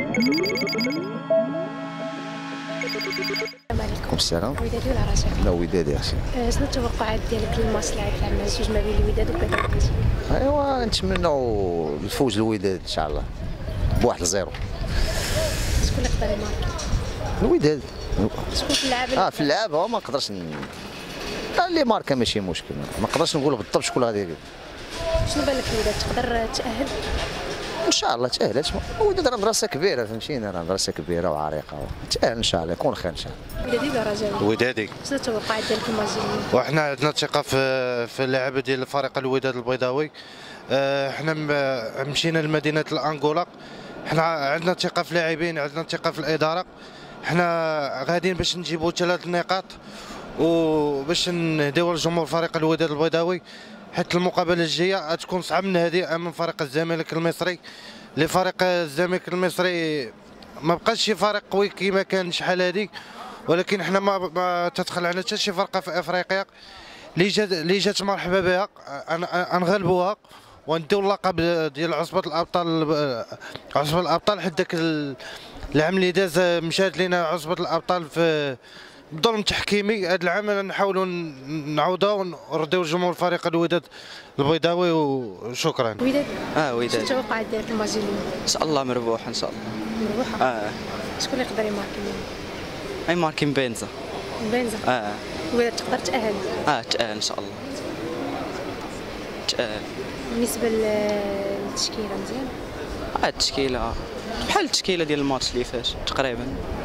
عليكم السلام. ودادي ولا رجاء؟ لا ودادي اخي. شنو التوقعات ديالك للماتش اللي غيتلعب مع الزوج ما بين الوداد وبيراميدز؟ ايوا نتمنوا الفوز الوداد ان شاء الله ب1-0. شكون اللي يقدر يماركي؟ الوداد. شكون في اللعابه؟ في اللعابه ما نقدرش اللي ماركه ماشي مشكل، ما نقدرش نقول بالضبط شكون غادي يدير. شنو بان لك الوداد تقدر تأهل؟ ان شاء الله تاهلت. الوداد راه مدرسه كبيره فهمتيني، راه مدرسه كبيره وعريقه، تاهل ان شاء الله يكون خير ان شاء الله. ودادي ولا رجاء؟ ودادي. شنو التوقعات ديالك للماتش ديال اليوم؟ وحنا عندنا ثقه في اللعبه ديال فريق الوداد البيضاوي. حنا مشينا لمدينه الانغولا، حنا عندنا ثقه في اللاعبين، عندنا ثقه في الاداره. حنا غاديين باش نجيبوا 3 نقاط وباش نديو لجمهور فريق الوداد البيضاوي، حيت المقابله الجايه غتكون صعب من هذه امام فريق الزمالك المصري. لفريق الزمالك المصري ما بقاش شي فريق قوي كما كان شحال هذه، ولكن حنا ما تدخل علينا حتى شي فرقه في افريقيا اللي جات مرحبا بها. نغلبوها ونديو اللقب ديال عصبه الابطال حيت داك العام اللي داز مشات لينا عصبه الابطال في ظلم تحكيمي. هذا العام نحاولوا نعوضوا ونرديو جمهور فريق الوداد البيضاوي. وشكرا. وداد. وداد. شنو التوقعات ديالك للماتش ديال اليوم؟ ان شاء الله مربوح ان شاء الله. مربوحه. شكون اللي يقدر يماركي اليوم؟ اي ماركين بنزا. بنزا. الوداد تقدر تأهل؟ تأهل ان شاء الله. تأهل. بالنسبه للتشكيله مزيان؟ التشكيله بحال التشكيله ديال الماتش اللي فات تقريبا،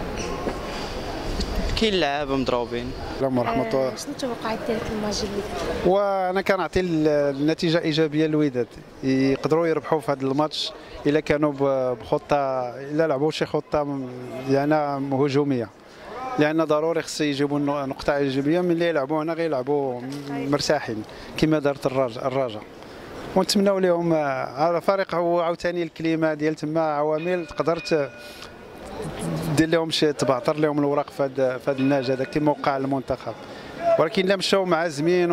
كاين لعابه مضروبين. السلام ورحمة الله. شنو التوقعات ديالك للماتش ديال الوداد؟ وانا كنعطي النتيجه ايجابيه للوداد، يقدروا يربحوا في هذا الماتش الا كانوا بخطه، الا لعبوا شي خطه يعني هجوميه، لان ضروري خص يجيبوا نقطه ايجابيه. من اللي يلعبوا هنا غيلعبوا مرتاحين كما دارت الرجاء، ونتمنوا لهم على فريق. هو عاوتاني الكلمه ديال تما عوامل تقدر دير لهم شي تبعثر لهم الوراق في هذا النهج هذا كما وقع المنتخب. ولكن الا مشاو معزمين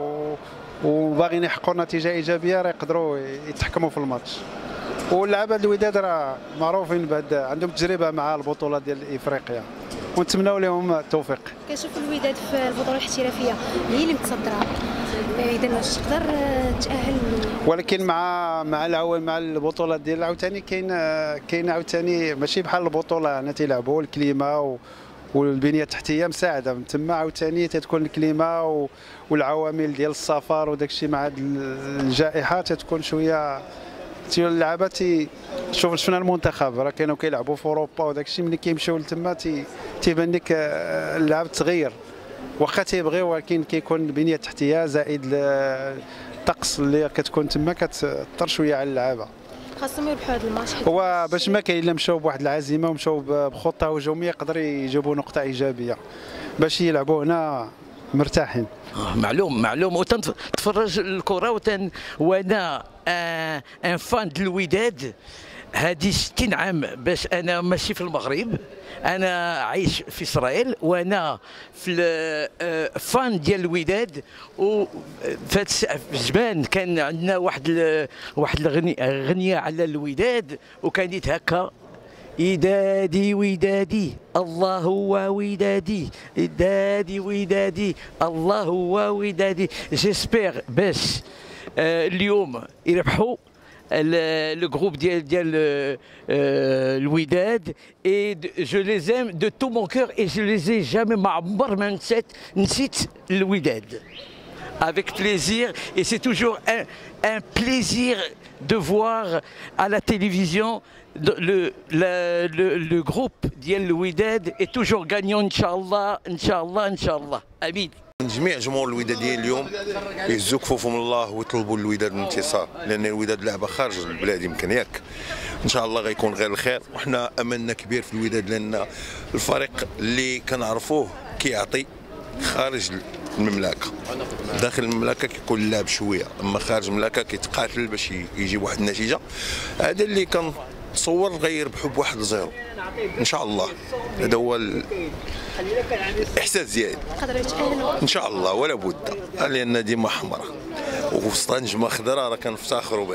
وباغيين يحققوا نتيجه ايجابيه راه يقدروا يتحكموا في الماتش. واللعابه الوداد راه معروفين عندهم تجربه مع البطولات ديال افريقيا، ونتمنوا لهم التوفيق. كنشوف الوداد في البطوله الاحترافيه هي اللي متصدره، اذا واش تقدر تاهل؟ ولكن مع البطولات ديال عاوتاني كاين عاوتاني ماشي بحال البطوله هنا تيلعبوا الكليمه والبنيه التحتيه مساعده. من تما عاوتاني تتكون الكليمه والعوامل ديال السفر وداك الشيء مع هاد الجائحه تتكون شويه اللعابه شفنا المنتخب راه كانوا كيلعبوا في اوروبا وداك الشيء ملي كيمشيو لتما تيبان لك اللعب تغير، واخا تيبغيو ولكن كيكون البنيه التحتيه زائد الطقس اللي كتكون تما كتأثر شويه على اللعابه. خاصهم يربحوا هذا الماتش. هو باش ما كاين الا مشاو بواحد العزيمه ومشاو بخطه هجوميه يقدر يجيبوا نقطه ايجابيه باش يلعبوا هنا مرتاحين. معلوم وتنتفرج الكره وانا ان فان ديال الوداد هذه 60 عام باش انا ماشي في المغرب، انا عايش في اسرائيل وانا في فان ديال الوداد. وفي زمان كان عندنا واحد الغنيه على الوداد وكانت هكا: إدادي ودادي الله هو ودادي، إدادي ودادي الله هو ودادي. جيسبيغ باش اليوم يربحوا le groupe ديال الوداد. et je les aime de tout mon cœur et je les ai jamais ما عمر ما نسيت الوداد. avec plaisir et c'est toujours un plaisir de voir à la télévision le groupe ديال الوداد est toujours gagnant ان شاء الله ان شاء الله ان شاء الله. امين. جميع جمهور الوداديين اليوم يهزوا كفوفهم الله ويطلبوا الوداد الانتصار، لان الوداد لعبه خارج البلاد يمكن ياك. ان شاء الله غيكون غير الخير، وحنا املنا كبير في الوداد لان الفريق اللي كنعرفوه كيعطي خارج المملكه. داخل المملكه كيكون اللعب شويه، اما خارج المملكه كيتقاتل باش يجيب واحد النتيجه. هذا اللي كنتصور غيربحوا ب1-0 ان شاء الله. هذا هو الاحساس ديالي. ان شاء الله ولا بد، لان ديما حمراء ووسط نجمه خضراء راه كنفتخروا بها.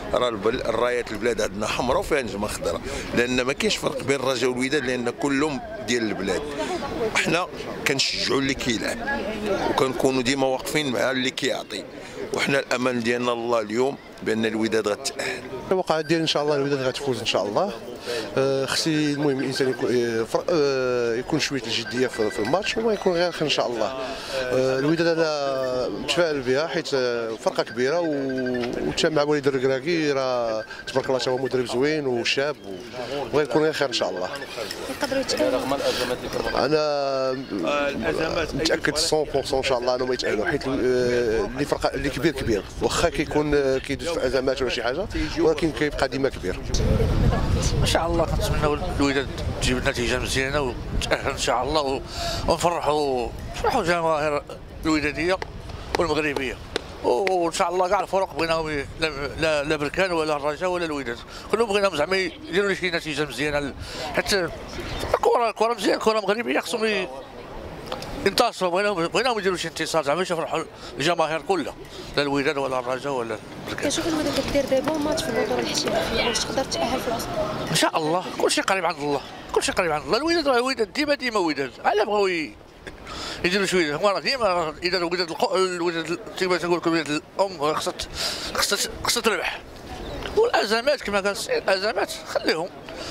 راه الرايات البلاد عندنا حمراء وفيها نجمه خضراء، لان ما كاينش فرق بين الرجاء والوداد لان كلهم ديال البلاد. حنا كنشجعوا اللي كيلعب وكنكونوا ديما واقفين مع اللي كيعطي، وحنا الامل ديالنا الله اليوم بان الوداد غتأهل. الواقع ديال ان شاء الله الوداد غتفوز ان شاء الله. خصي المهم الانسان يكون شويه الجديه في الماتش وما يكون غير ان شاء الله. الوداد انا متفائل بها حيت فرقه كبيره وتجمع وليد الركراكي راه تبارك الله هو مدرب زوين وشاب وغيكون غير خير ان شاء الله. يقدروا يتأهلوا انا متاكد 100% ان شاء الله انهم يتأهلوا حيت اللي فرقه اللي كبير واخا كيكون كيدوز في ازمات ولا شي حاجه ولكن كيبقى ديما كبير. ان شاء الله كنتمناو الوداد تجيب نتيجه مزيانه وتأهل ان شاء الله ونفرحوا الجماهير الوداديه والمغربيه، وان شاء الله كاع الفرق بغيناهم لا بركان ولا الرجاء ولا الوداد كلهم بغيناهم زعما يديروا شي نتيجه مزيانه حتى الكره مزيانه، الكره مغربيه خصهم انتصروا، بغيناهم يديروا شي انتصار زعما باش يفرحوا الجماهير كلها لا الوداد ولا الرجاء ولا بركان. كنشوف الوداد كدير دابا ماتش في البطوله الاحترافيه واش تقدر تأهل في الوسط؟ ان شاء الله كلشي قريب عند الله، كلشي قريب عند الله. الوداد راه وداد ديما وداد، علاه بغاو يديروا شويه هما راه ديما اذا الوداد كما تنقول لكم الوداد الام خصها تربح، والازمات كما قال السيد الازمات خليهم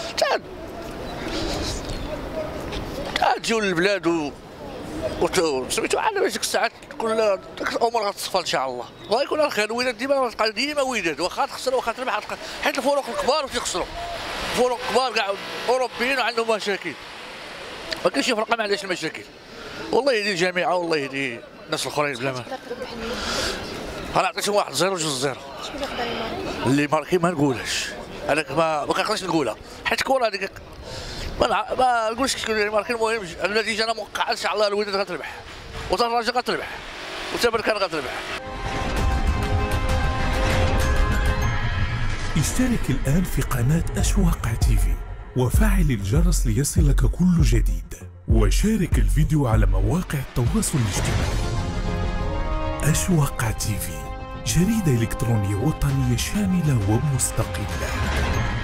تجيو للبلاد سميتو على باش ديك الساعات كل الامور غتصفى ان شاء الله وغيكون الخير. الوداد ديما وداد واخا تخسر واخا تربح، حيت الفرق الكبار تيخسروا، الفرق الكبار كاع اوروبيين وعندهم مشاكل، ما كاينش فرقه ما عندهاش المشاكل. والله يهدي الجميع والله يهدي الناس الاخرين بلا ما. انا عطيتهم 1-0 2-0. شكون يقدر يمارك؟ اللي ماركي ما نقولهاش، هذاك ما كنقدرش نقولها حيت الكره هذيك ما نقولش شكون اللي ماركي. المهم النتيجه انا موقعه ان شاء الله الوداد غتربح وتا الرجاء غتربح وتا بركان غتربح. اشترك الآن في قناة أشواق تيفي وفعل الجرس ليصلك كل جديد، وشارك الفيديو على مواقع التواصل الاجتماعي. أشواق تيفي، جريدة إلكترونية وطنية شاملة ومستقلة.